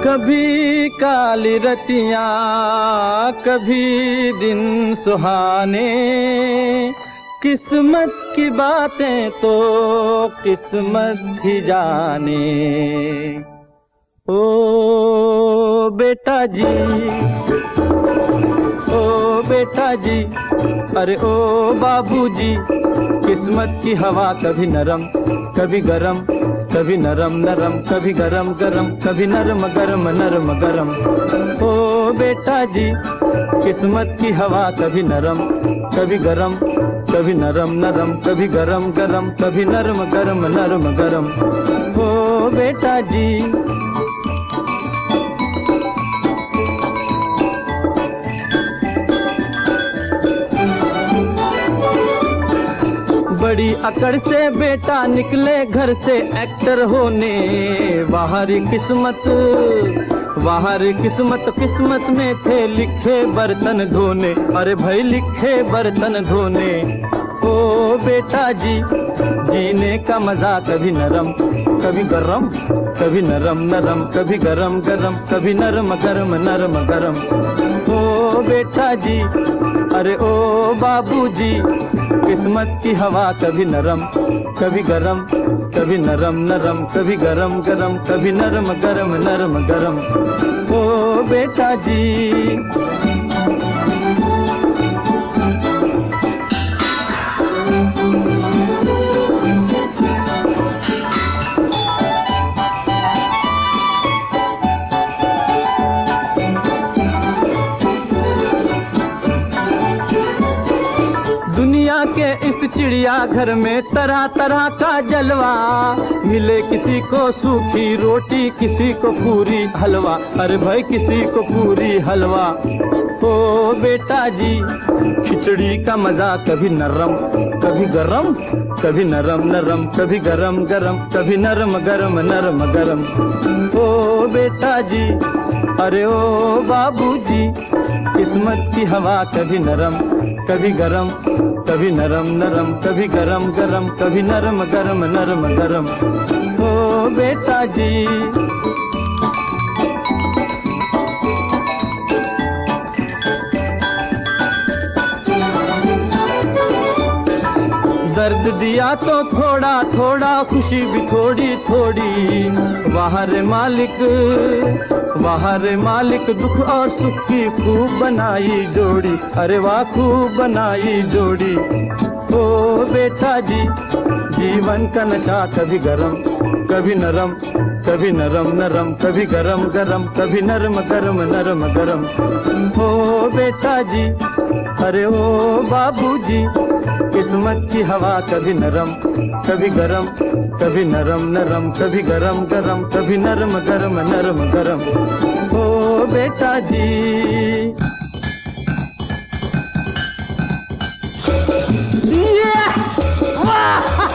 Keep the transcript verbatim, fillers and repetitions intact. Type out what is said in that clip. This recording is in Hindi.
कभी काली रतियाँ कभी दिन सुहाने, किस्मत की बातें तो किस्मत ही जाने। ओ बेटा जी, ओ बेटा जी, अरे ओ बाबूजी, किस्मत की हवा कभी नरम कभी गरम, कभी नरम नरम कभी गरम गरम, कभी नरम गरम नरम गरम। ओ बेटा जी, किस्मत की हवा कभी नरम कभी गरम, कभी नरम नरम कभी गरम गरम, कभी नरम गरम नरम गरम। ओ बेटा जी, बड़ी अकड़ से बेटा निकले घर से एक्टर होने। बाहरी किस्मत बाहरी किस्मत किस्मत में थे लिखे बर्तन धोने। अरे भाई लिखे बर्तन धोने। ओ बेटा जी, जीने का मजा कभी नरम कभी गरम, कभी नरम नरम कभी गरम गरम, कभी नरम गरम नरम गरम। ओ बेटा जी, अरे ओ बाबूजी, किस्मत की हवा कभी नरम कभी गरम, कभी नरम नरम कभी गरम गरम, कभी नरम गरम नरम गरम। ओ बेटा जी, दुनिया के इस चिड़िया घर में तरह तरह का जलवा। मिले किसी को सूखी रोटी, किसी को पूरी हलवा। अरे भाई किसी को पूरी हलवा। ओ बेटा जी, खिचड़ी का मजा कभी नरम कभी गरम, कभी नरम नरम कभी गरम गरम, कभी नरम गरम नरम गरम। ओ बेटा जी, अरे ओ बाबूजी, किस्मत की हवा कभी नरम कभी गरम, कभी नरम नरम कभी गरम गरम, कभी नरम गरम नरम गरम। ओ बेटा जी, दर्द दिया तो थोड़ा थोड़ा, खुशी भी थोड़ी थोड़ी। वाह रे मालिक वाह रे मालिक, दुख और सुख की खूब बनाई जोड़ी। अरे वाह खूब बनाई जोड़ी। ओ बेटा जी, जीवन का नशा कभी गरम कभी नरम, कभी नरम नरम कभी गरम गरम, कभी नरम गरम नरम गरम। ओ बेटा जी, अरे ओ बाबूजी, किस्मत की हवा कभी नरम कभी गरम, कभी नरम नरम कभी गरम गरम, कभी नरम गरम नरम गरम। ओ बेटा जी, yeah!